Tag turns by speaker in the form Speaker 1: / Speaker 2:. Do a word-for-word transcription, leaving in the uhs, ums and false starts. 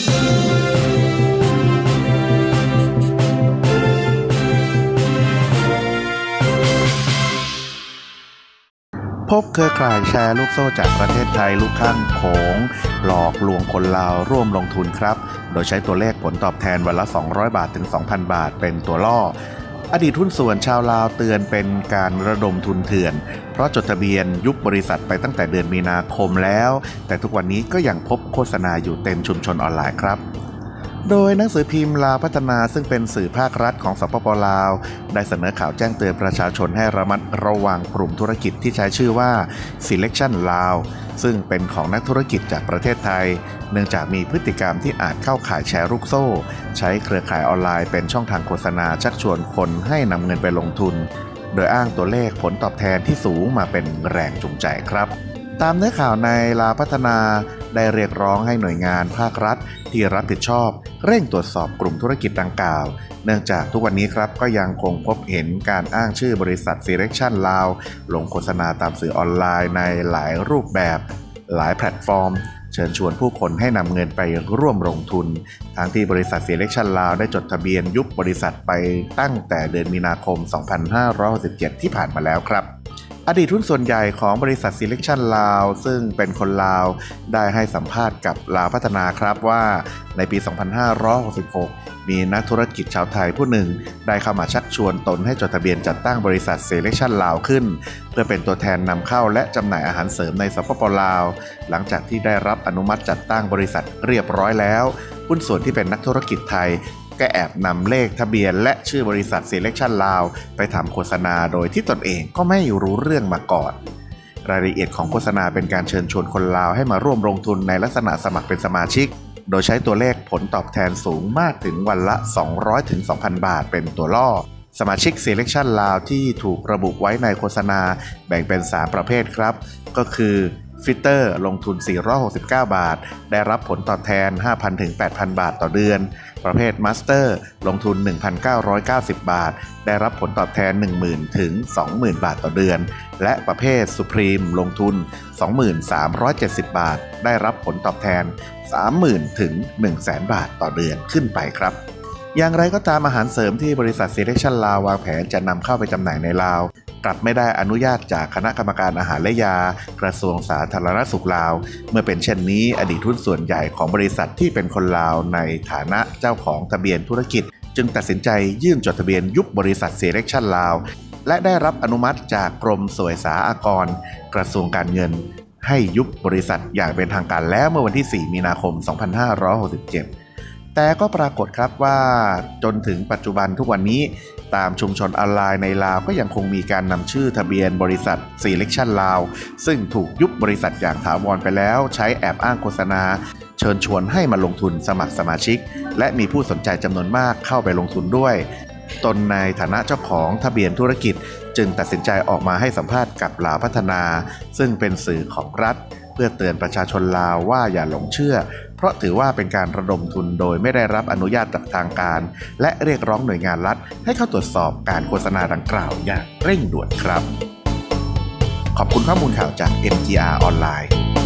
Speaker 1: พบเครือข่ายแชร์ลูกโซ่จากประเทศไทยลูกข้างโขงหลอกลวงคนลาวร่วมลงทุนครับโดยใช้ตัวเลขผลตอบแทนวันละสองร้อยบาทถึง สองพัน บาทเป็นตัวล่ออดีตหุ้นส่วนชาวลาวเตือนเป็นการระดมทุนเถื่อนเพราะจดทะเบียนยุบบริษัทไปตั้งแต่เดือนมีนาคมแล้วแต่ทุกวันนี้ก็ยังพบโฆษณาอยู่เต็มชุมชนออนไลน์ครับโดยหนังสือพิมพ์ลาวพัฒนาซึ่งเป็นสื่อภาครัฐของสปป.ลาวได้เสนอข่าวแจ้งเตือนประชาชนให้ระมัดระวังกลุ่มธุรกิจที่ใช้ชื่อว่า Selection ลาวซึ่งเป็นของนักธุรกิจจากประเทศไทยเนื่องจากมีพฤติกรรมที่อาจเข้าข่ายแชร์ลูกโซ่ใช้เครือข่ายออนไลน์เป็นช่องทางโฆษณาชักชวนคนให้นำเงินไปลงทุนโดยอ้างตัวเลขผลตอบแทนที่สูงมาเป็นแรงจูงใจครับตามเนื้อข่าวในลาวพัฒนาได้เรียกร้องให้หน่วยงานภาครัฐที่รับผิดชอบเร่งตรวจสอบกลุ่มธุรกิจดังกล่าวเนื่องจากทุกวันนี้ครับก็ยังคงพบเห็นการอ้างชื่อบริษัท Selection ลาวลงโฆษณาตามสื่อออนไลน์ในหลายรูปแบบหลายแพลตฟอร์มเชิญชวนผู้คนให้นำเงินไปร่วมลงทุนทั้งที่บริษัท Selection ลาวได้จดทะเบียนยุบบริษัทไปตั้งแต่เดือนมีนาคม สองพันห้าร้อยหกสิบเจ็ด ที่ผ่านมาแล้วครับอดีตหุ้นส่วนใหญ่ของบริษัท Selection ลาวซึ่งเป็นคนลาวได้ให้สัมภาษณ์กับลาวพัฒนาครับว่าในปี สองพันห้าร้อยหกสิบหก มีนักธุรกิจชาวไทยผู้หนึ่งได้เข้ามาชักชวนตนให้จดทะเบียนจัดตั้งบริษัท Selection ลาวขึ้นเพื่อเป็นตัวแทนนำเข้าและจำหน่ายอาหารเสริมในสปป.ลาวหลังจากที่ได้รับอนุมัติจัดตั้งบริษัทเรียบร้อยแล้วหุ้นส่วนที่เป็นนักธุรกิจไทยก็แอบนำเลขทะเบียนและชื่อบริษัท Selection ลาวไปทำโฆษณาโดยที่ตนเองก็ไม่รู้เรื่องมาก่อนรายละเอียดของโฆษณาเป็นการเชิญชวนคนลาวให้มาร่วมลงทุนในลักษณะสมัครเป็นสมาชิกโดยใช้ตัวเลขผลตอบแทนสูงมากถึงวันละสองร้อยถึงสองพัน บาทเป็นตัวล่อสมาชิก Selection ลาวที่ถูกระบุไว้ในโฆษณาแบ่งเป็นสามประเภทครับก็คือฟิตเตอร์ลงทุนสี่ร้อยหกสิบเก้าบาทได้รับผลตอบแทน ห้าพันถึงแปดพัน บาทต่อเดือนประเภทมาสเตอร์ลงทุน หนึ่งพันเก้าร้อยเก้าสิบ บาทได้รับผลตอบแทน หนึ่งหมื่นถึงสองหมื่น บาทต่อเดือนและประเภทสุพรีมลงทุน สองพันสามร้อยเจ็ดสิบ บาทได้รับผลตอบแทน สามหมื่นถึงหนึ่งแสน บาทต่อเดือนขึ้นไปครับอย่างไรก็ตามอาหารเสริมที่บริษัท Selection ลาววางแผนจะนำเข้าไปจำหน่ายในลาวกลับไม่ได้อนุญาตจากคณะกรรมการอาหารและยากระทรวงสาธารณสุขลาวเมื่อเป็นเช่นนี้อดีตหุ้นส่วนใหญ่ของบริษัทที่เป็นคนลาวในฐานะเจ้าของทะเบียนธุรกิจจึงตัดสินใจยื่นจดทะเบียนยุบบริษัท Selection ลาวและได้รับอนุมัติจากกรมสวยสาอากรกระทรวงการเงินให้ยุบบริษัทอย่างเป็นทางการแล้วเมื่อวันที่สี่มีนาคมสองพันห้าร้อยหกสิบเจ็ดแต่ก็ปรากฏครับว่าจนถึงปัจจุบันทุกวันนี้ตามชุมชนออนไลน์ในลาวก็ยังคงมีการนำชื่อทะเบียนบริษัท Selection ลาวซึ่งถูกยุบบริษัทอย่างถาวรไปแล้วใช้แอบอ้างโฆษณาเชิญชวนให้มาลงทุนสมัครสมาชิกและมีผู้สนใจจำนวนมากเข้าไปลงทุนด้วยตนในฐานะเจ้าของทะเบียนธุรกิจจึงตัดสินใจออกมาให้สัมภาษณ์กับลาวพัฒนาซึ่งเป็นสื่อของรัฐเพื่อเตือนประชาชนลาวว่าอย่าหลงเชื่อเพราะถือว่าเป็นการระดมทุนโดยไม่ได้รับอนุญาตจากทางการและเรียกร้องหน่วยงานรัฐให้เข้าตรวจสอบการโฆษณาดังกล่าวอย่างเร่งด่วนครับขอบคุณข้อมูลข่าวจาก เอ็ม จี อาร์ ออนไลน์